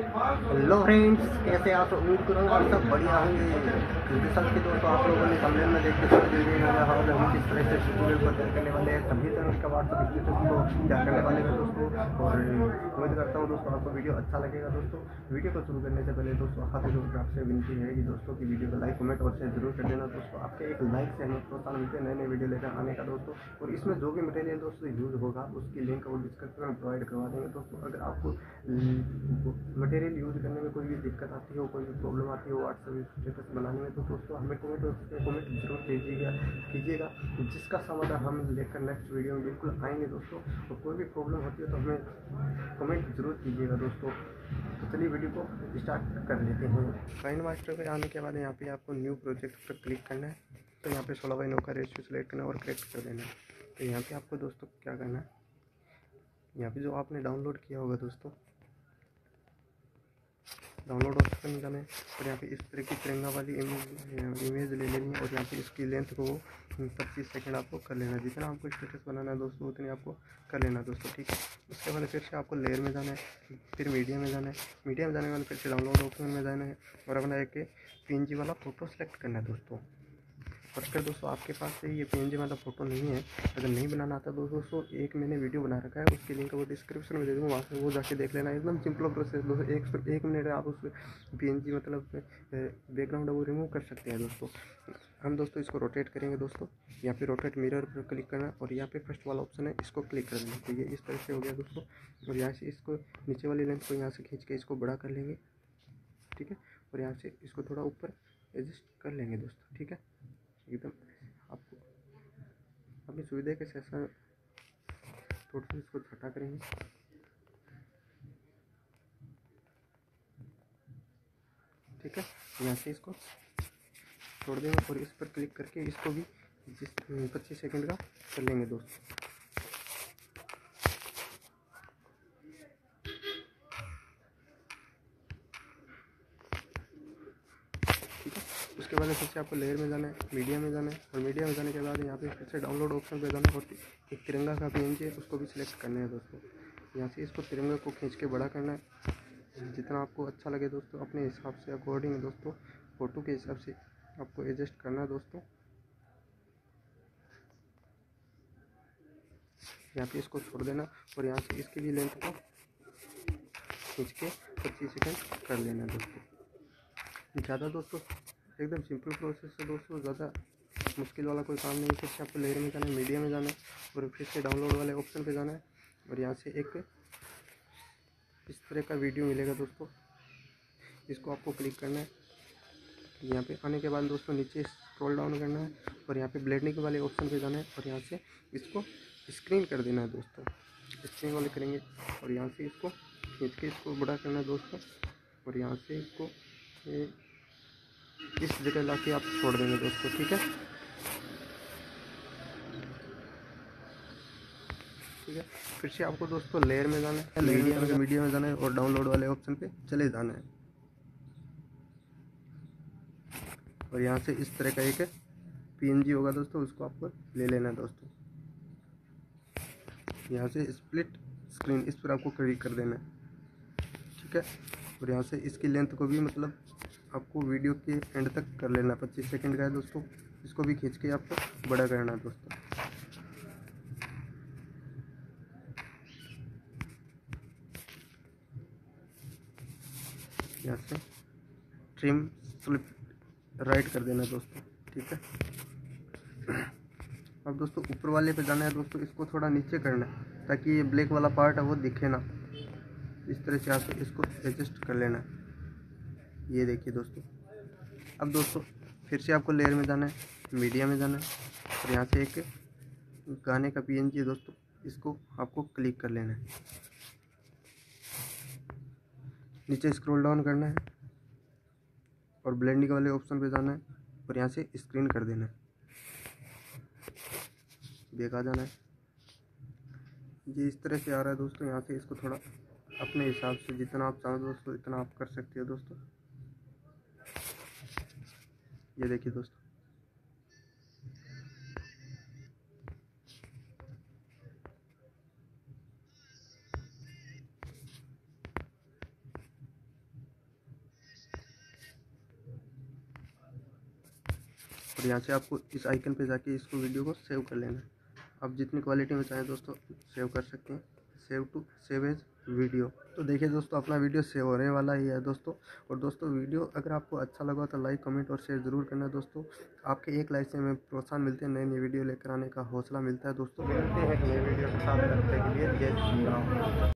Hello friends, कैसे आप? उम्मीद करूँगा आप सब बढ़िया होंगे। क्योंकि सबके दोस्तों आप लोगों ने थंबनेल में देख के समझ लिए होंगे और हम किस तरह से ट्यूटोरियल पर तैयार करने वाले हैं। सभी तरह का व्हाट्सएप स्टेटस को तैयार करने वाले हैं दोस्तों। और उम्मीद करता हूँ दोस्तों आपको वीडियो अच्छा लगेगा। दोस्तों वीडियो को शुरू करने से पहले दोस्तों हाथ जोड़ कर आपसे विनती है कि दोस्तों की वीडियो को लाइक, कमेंट और शेयर जरूर कर देना दोस्तों। आपके एक लाइक से हमें प्रोत्साहन मिलते हैं नए नए वीडियो लेकर आने का दोस्तों। और इसमें जो भी मटेरियल दोस्तों यूज होगा उसकी लिंक और डिस्क्रिप्शन में प्रोवाइड करवा देंगे दोस्तों। अगर आपको मटेरियल यूज करने में कोई भी दिक्कत आती हो, कोई भी प्रॉब्लम आती हो व्हाट्सएप स्टेटस बनाने में, तो दोस्तों हमें कमेंट जरूर कीजिएगा जिसका समाधान हम लेकर नेक्स्ट वीडियो में बिल्कुल आएंगे दोस्तों। और कोई भी प्रॉब्लम होती है तो हमें कमेंट जरूर कीजिएगा दोस्तों। तो चलिए वीडियो को स्टार्ट कर लेते हैं। काइंड मास्टर पे आने के बाद यहाँ पे आपको न्यू प्रोजेक्ट पर क्लिक करना है। तो यहाँ पे 16:9 का रेशियो सेलेक्ट करना है और करेक्ट कर देना है। तो यहाँ पे आपको दोस्तों क्या करना है, यहाँ पे जो आपने डाउनलोड किया होगा दोस्तों, डाउनलोड ऑप्शन में जाना है और यहाँ पे इस तरह की तिरंगा वाली इमेज ले लेनी है। और यहाँ पे इसकी लेंथ को 25 सेकंड आपको कर लेना है। जितना आपको स्टेटस बनाना है दोस्तों उतनी आपको कर लेना दोस्तों, ठीक है। उसके बाद फिर से आपको लेयर में जाना है, फिर मीडिया में जाना है। मीडिया में जाने के बाद फिर से डाउनलोड ऑप्शन में जाना है और अपना एक PNG वाला फ़ोटो सेलेक्ट करना है दोस्तों। और अगर दोस्तों आपके पास से ये PNG वाला फ़ोटो नहीं है, अगर नहीं बनाना आता तो दोस्तों एक मैंने वीडियो बना रखा है, उसकी लिंक वो डिस्क्रिप्शन में दे दूँगा, वहाँ से वो जाके देख लेना। एकदम सिंपल प्रोसेस दोस्तों, एक मिनट में आप उस PNG मतलब बैकग्राउंड है वो रिमूव कर सकते हैं दोस्तों। हम दोस्तों इसको रोटेट करेंगे दोस्तों। यहाँ पे रोटेट मिरर पर क्लिक करना और यहाँ पे फर्स्ट वाला ऑप्शन है, इसको क्लिक कर देना। तो ये इस तरह से हो गया दोस्तों। और यहाँ से इसको नीचे वाली लेंथ को यहाँ से खींच के इसको बड़ा कर लेंगे, ठीक है। और यहाँ से इसको थोड़ा ऊपर एडजस्ट कर लेंगे दोस्तों, ठीक है। एकदम आपको अपनी सुविधा के सेशन थोड़ा सा इसको छोटा करेंगे, ठीक है। यहाँ से इसको छोड़ देंगे और इस पर क्लिक करके इसको भी 25 सेकंड का कर लेंगे दोस्तों। ठीक है, उसके बाद फिर से आपको लेयर में जाना है, मीडिया में जाना है और मीडिया में जाने के बाद यहाँ पे फिर से डाउनलोड ऑप्शन पे जाना है और एक तिरंगा का PNG है उसको भी सिलेक्ट करना है दोस्तों। यहाँ से इसको तिरंगा को खींच के बड़ा करना है जितना आपको अच्छा लगे दोस्तों, अपने हिसाब से अकॉर्डिंग दोस्तों, फ़ोटो के हिसाब से आपको एडजस्ट करना है दोस्तों। यहाँ पे इसको छोड़ देना और यहाँ से इसकी भी लेंथ को खींच के 25 सेकंड कर लेना दोस्तों। ज़्यादा दोस्तों एकदम सिंपल प्रोसेस है दोस्तों, ज़्यादा मुश्किल वाला कोई काम नहीं है। फिर से आपको लेयर में जाना है, मीडिया में जाना है और फिर से डाउनलोड वाले ऑप्शन पे जाना है और यहाँ से एक इस तरह का वीडियो मिलेगा दोस्तों, इसको आपको क्लिक करना है। यहाँ पे आने के बाद दोस्तों नीचे स्क्रॉल डाउन करना है और यहाँ पे ब्लेंडिंग वाले ऑप्शन पे जाना है और यहाँ से इसको स्क्रीन कर देना है दोस्तों। स्क्रीन वाले करेंगे और यहाँ से इसको खींच के इसको बड़ा करना है दोस्तों। और यहाँ से इसको इस जगह ला के आप छोड़ देंगे दोस्तों, ठीक है। ठीक है, फिर से आपको दोस्तों लेयर में जाना है, मीडिया में जाना है और डाउनलोड वाले ऑप्शन पे चले जाना है। और यहाँ से इस तरह का एक PNG होगा दोस्तों, उसको आपको ले लेना है दोस्तों। यहाँ से स्प्लिट स्क्रीन इस पर आपको क्लिक कर देना है, ठीक है। और यहाँ से इसकी लेंथ को भी मतलब आपको वीडियो के एंड तक कर लेना है। 25 सेकंड का है दोस्तों, इसको भी खींच के आपको बड़ा करना है दोस्तों। यहाँ से ट्रिम स्लिप राइट कर देना है दोस्तों, ठीक है। अब दोस्तों ऊपर वाले पे जाना है दोस्तों, इसको थोड़ा नीचे करना है ताकि ये ब्लैक वाला पार्ट है वो दिखे ना। इस तरह से आप इसको एडजस्ट कर लेना है, ये देखिए दोस्तों। अब दोस्तों फिर से आपको लेयर में जाना है, मीडिया में जाना है और यहाँ से एक गाने का PNG है दोस्तों, इसको आपको क्लिक कर लेना है। नीचे स्क्रॉल डाउन करना है और ब्लेंडिंग वाले ऑप्शन पे जाना है और यहाँ से स्क्रीन कर देना है, देखा जाना है। ये इस तरह से आ रहा है दोस्तों। यहाँ से इसको थोड़ा अपने हिसाब से जितना आप चाहो दोस्तों इतना आप कर सकते हो दोस्तों। ये देखिए दोस्तों, और यहाँ से आपको इस आइकन पे जाके इसको वीडियो को सेव कर लेना है। आप जितनी क्वालिटी में चाहें दोस्तों सेव कर सकते हैं। Save as video. तो देखिए दोस्तों, अपना वीडियो सेव होने वाला ही है दोस्तों। और दोस्तों वीडियो अगर आपको अच्छा लगा तो लाइक, कमेंट और शेयर ज़रूर करना दोस्तों। आपके एक लाइक से हमें प्रोत्साहन मिलते हैं, नई नई वीडियो लेकर आने का हौसला मिलता है दोस्तों। मिलते हैं नई वीडियो के साथ, तब तक के लिए जय श्री राम।